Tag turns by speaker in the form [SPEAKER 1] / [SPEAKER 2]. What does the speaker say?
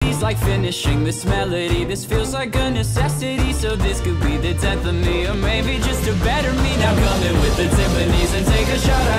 [SPEAKER 1] infinity like finishing this melody. This feels like a necessity, so this could be the death of me, or maybe just a better me. Now come in with the timpanis and take a shot at